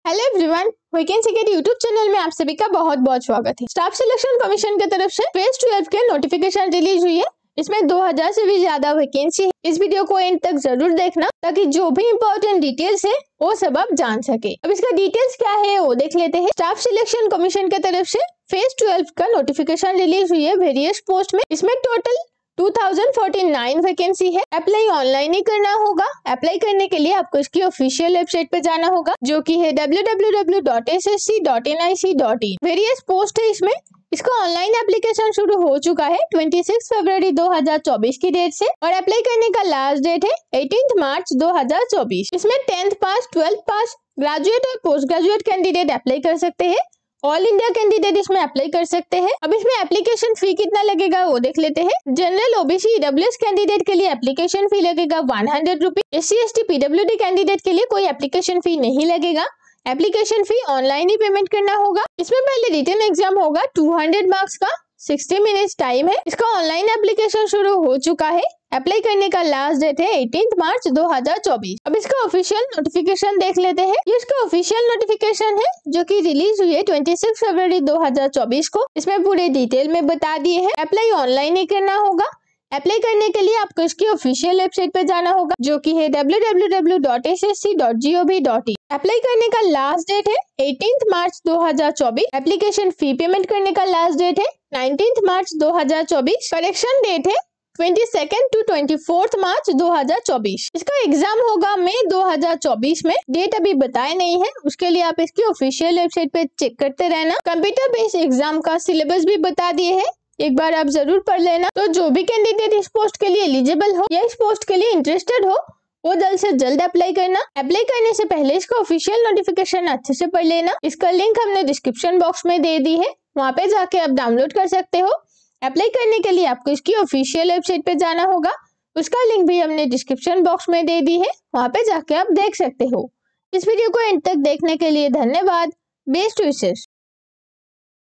Hello everyone, vacancy के YouTube channel में आप सभी का बहुत बहुत स्वागत है। स्टाफ सिलेक्शन कमीशन की तरफ से फेज 12 के नोटिफिकेशन रिलीज हुई है। इसमें 2000 से भी ज्यादा वैकेंसी है। इस वीडियो को एंड तक जरूर देखना ताकि जो भी इम्पोर्टेंट डिटेल्स है वो सब आप जान सके। अब इसका डिटेल्स क्या है वो देख लेते हैं। स्टाफ सिलेक्शन कमीशन की तरफ से फेज 12 का नोटिफिकेशन रिलीज हुई है वेरियस पोस्ट में। इसमें टोटल 2049 वैकेंसी है। अप्लाई ऑनलाइन ही करना होगा। अप्लाई करने के लिए आपको इसकी ऑफिशियल वेबसाइट पे जाना होगा जो कि है www.ssc.nic.in। वेरियस पोस्ट है इसमें। इसका ऑनलाइन एप्लीकेशन शुरू हो चुका है 26 फरवरी 2024 की डेट से और अप्लाई करने का लास्ट डेट है 18 मार्च 2024। इसमें 10th पास, 12th पास, ग्रेजुएट और पोस्ट ग्रेजुएट कैंडिडेट अप्लाई कर सकते हैं। ऑल इंडिया कैंडिडेट इसमें अप्लाई कर सकते हैं। अब इसमें एप्लीकेशन फी कितना लगेगा वो देख लेते हैं। जनरल ओबीसी ईडब्ल्यूएस कैंडिडेट के लिए एप्लीकेशन फी लगेगा 100 rupees. SC ST PWD candidate के लिए कोई एप्लीकेशन फी नहीं लगेगा। एप्लीकेशन फी ऑनलाइन ही पेमेंट करना होगा। इसमें पहले रिटन एग्जाम होगा 200 मार्क्स का, 60 मिनट्स टाइम है। इसका ऑनलाइन एप्लीकेशन शुरू हो चुका है। अप्लाई करने का लास्ट डेट है 18 मार्च 2024। अब इसका ऑफिशियल नोटिफिकेशन देख लेते हैं। ये इसका ऑफिशियल नोटिफिकेशन है जो कि रिलीज हुई है 26 फरवरी 2024 को। इसमें पूरे डिटेल में बता दिए हैं। अप्लाई ऑनलाइन ही करना होगा। अप्लाई करने के लिए आपको इसकी ऑफिशियल वेबसाइट पे जाना होगा जो कि है www.ssc.gov.in। अप्लाई करने का लास्ट डेट है 18 मार्च 2024। एप्लीकेशन फी पेमेंट करने का लास्ट डेट है 19 मार्च 2024। करेक्शन डेट है 22 to 24 मार्च 2024। इसका एग्जाम होगा मई 2024 में। डेट अभी बताए नहीं है, उसके लिए आप इसकी ऑफिशियल वेबसाइट पे चेक करते रहना। कंप्यूटर बेस्ड एग्जाम का सिलेबस भी बता दिए है, एक बार आप जरूर पढ़ लेना। तो जो भी कैंडिडेट इस पोस्ट के लिए एलिजिबल हो या इस पोस्ट के लिए इंटरेस्टेड हो वो जल्द से जल्द अप्लाई करना। अप्लाई करने से पहले इसका ऑफिशियल नोटिफिकेशन अच्छे से पढ़ लेना। इसका लिंक हमने डिस्क्रिप्शन बॉक्स में दे दी है, वहाँ पे जाके आप डाउनलोड कर सकते हो। अप्लाई करने के लिए आपको इसकी ऑफिशियल वेबसाइट पे जाना होगा, उसका लिंक भी हमने डिस्क्रिप्शन बॉक्स में दे दी है, वहाँ पे जाके आप देख सकते हो। इस वीडियो को एंड तक देखने के लिए धन्यवाद। बेस्ट विशेष।